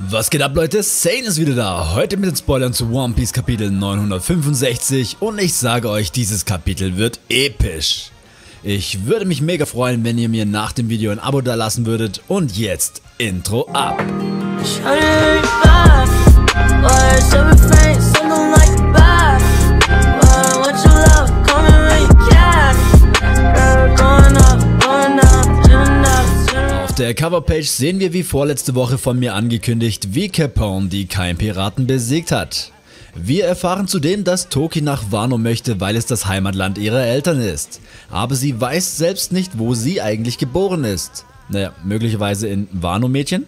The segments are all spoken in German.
Was geht ab, Leute? Sane ist wieder da, heute mit den Spoilern zu One Piece Kapitel 965 und ich sage euch, dieses Kapitel wird episch. Ich würde mich mega freuen, wenn ihr mir nach dem Video ein Abo da lassen würdet und jetzt Intro ab. Auf der Coverpage sehen wir wie vorletzte Woche von mir angekündigt, wie Capone die Kaim-Piraten besiegt hat. Wir erfahren zudem, dass Toki nach Wano möchte, weil es das Heimatland ihrer Eltern ist. Aber sie weiß selbst nicht, wo sie eigentlich geboren ist. Naja, möglicherweise in Wano, Mädchen?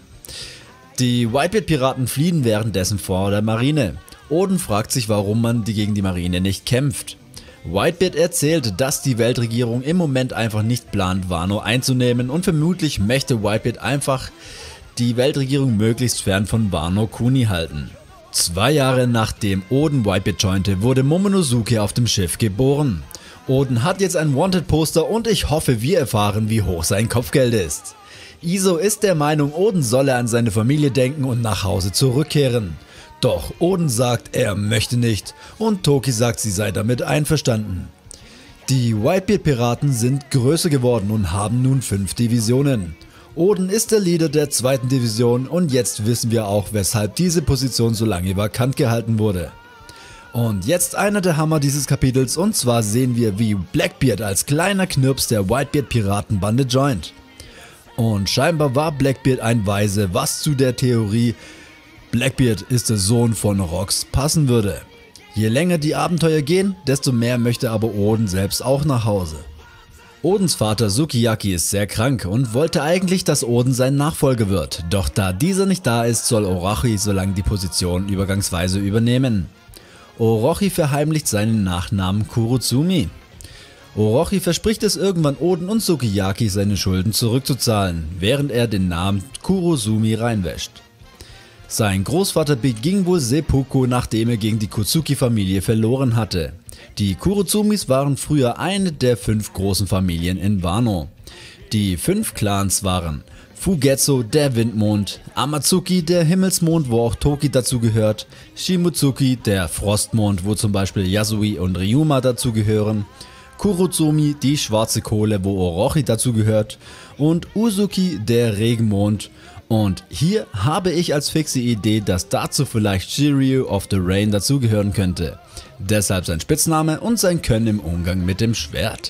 Die Whitebeard-Piraten fliehen währenddessen vor der Marine. Oden fragt sich, warum man gegen die Marine nicht kämpft. Whitebeard erzählt, dass die Weltregierung im Moment einfach nicht plant, Wano einzunehmen und vermutlich möchte Whitebeard einfach die Weltregierung möglichst fern von Wano Kuni halten. 2 Jahre nachdem Oden Whitebeard jointe, wurde Momonosuke auf dem Schiff geboren. Oden hat jetzt ein Wanted-Poster und ich hoffe, wir erfahren, wie hoch sein Kopfgeld ist. Iso ist der Meinung, Oden solle an seine Familie denken und nach Hause zurückkehren. Doch Oden sagt, er möchte nicht und Toki sagt, sie sei damit einverstanden. Die Whitebeard-Piraten sind größer geworden und haben nun 5 Divisionen. Oden ist der Leader der 2. Division und jetzt wissen wir auch, weshalb diese Position so lange vakant gehalten wurde. Und jetzt einer der Hammer dieses Kapitels, und zwar sehen wir, wie Blackbeard als kleiner Knirps der Whitebeard-Piratenbande joint. Und scheinbar war Blackbeard ein Weise, was zu der Theorie Blackbeard ist der Sohn von Rox passen würde. Je länger die Abenteuer gehen, desto mehr möchte aber Oden selbst auch nach Hause. Odens Vater Sukiyaki ist sehr krank und wollte eigentlich, dass Oden sein Nachfolger wird, doch da dieser nicht da ist, soll Orochi so lange die Position übergangsweise übernehmen. Orochi verheimlicht seinen Nachnamen Kurotsumi. Orochi verspricht es irgendwann Oden und Sukiyaki seine Schulden zurückzuzahlen, während er den Namen Kurosumi reinwäscht. Sein Großvater beging wohl Seppuku, nachdem er gegen die Kozuki-Familie verloren hatte. Die Kurotsumis waren früher eine der 5 großen Familien in Wano. Die 5 Clans waren Fugetsu, der Windmond, Amatsuki, der Himmelsmond, wo auch Toki dazu gehört, Shimotsuki, der Frostmond, wo zum Beispiel Yasui und Ryuma dazu gehören, Kurotsumi, die schwarze Kohle, wo Orochi dazu gehört, und Uzuki, der Regenmond. Und hier habe ich als fixe Idee, dass dazu vielleicht Shiryu of the Rain dazugehören könnte. Deshalb sein Spitzname und sein Können im Umgang mit dem Schwert.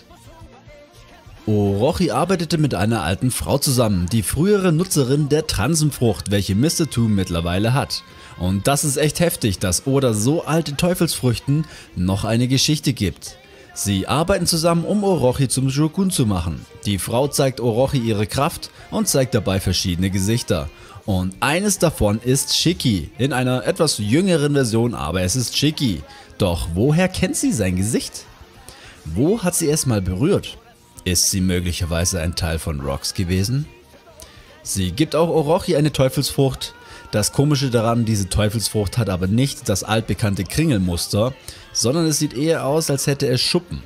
Orochi arbeitete mit einer alten Frau zusammen, die frühere Nutzerin der Transenfrucht, welche Mr. Two mittlerweile hat. Und das ist echt heftig, dass Oda so alte Teufelsfrüchten noch eine Geschichte gibt. Sie arbeiten zusammen, um Orochi zum Shogun zu machen. Die Frau zeigt Orochi ihre Kraft und zeigt dabei verschiedene Gesichter. Und eines davon ist Shiki, in einer etwas jüngeren Version, aber es ist Shiki. Doch woher kennt sie sein Gesicht? Wo hat sie es mal berührt? Ist sie möglicherweise ein Teil von Rox gewesen? Sie gibt auch Orochi eine Teufelsfrucht. Das Komische daran, diese Teufelsfrucht hat aber nicht das altbekannte Kringelmuster, sondern es sieht eher aus, als hätte es Schuppen.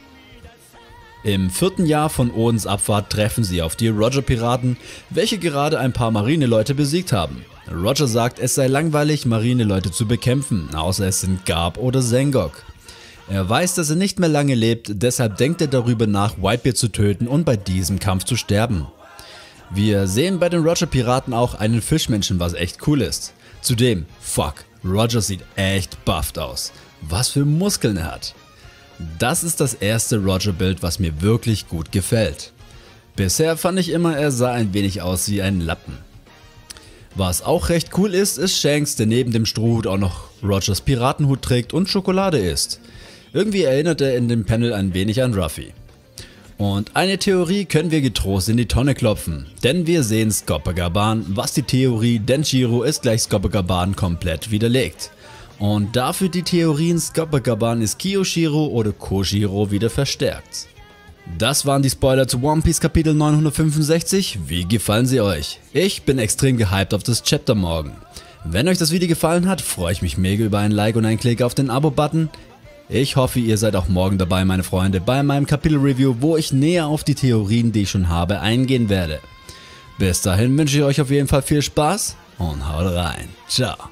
Im 4. Jahr von Odens Abfahrt treffen sie auf die Roger-Piraten, welche gerade ein paar Marineleute besiegt haben. Roger sagt, es sei langweilig, Marineleute zu bekämpfen, außer es sind Garp oder Sengok. Er weiß, dass er nicht mehr lange lebt, deshalb denkt er darüber nach, Whitebeard zu töten und bei diesem Kampf zu sterben. Wir sehen bei den Roger-Piraten auch einen Fischmenschen, was echt cool ist. Zudem, fuck, Roger sieht echt bufft aus. Was für Muskeln er hat. Das ist das erste Roger-Bild, was mir wirklich gut gefällt. Bisher fand ich immer, er sah ein wenig aus wie ein Lappen. Was auch recht cool ist, ist Shanks, der neben dem Strohhut auch noch Rogers Piratenhut trägt und Schokolade isst. Irgendwie erinnert er in dem Panel ein wenig an Ruffy. Und eine Theorie können wir getrost in die Tonne klopfen, denn wir sehen Copacabana, was die Theorie Denjiro ist gleich Copacabana komplett widerlegt. Und dafür die Theorien Copacabana ist Kiyoshiro oder Koshiro wieder verstärkt. Das waren die Spoiler zu One Piece Kapitel 965, wie gefallen sie euch? Ich bin extrem gehypt auf das Chapter morgen. Wenn euch das Video gefallen hat, freue ich mich mega über ein Like und einen Klick auf den Abo-Button. Ich hoffe, ihr seid auch morgen dabei, meine Freunde, bei meinem Kapitel-Review, wo ich näher auf die Theorien, die ich schon habe, eingehen werde. Bis dahin wünsche ich euch auf jeden Fall viel Spaß und haut rein. Ciao.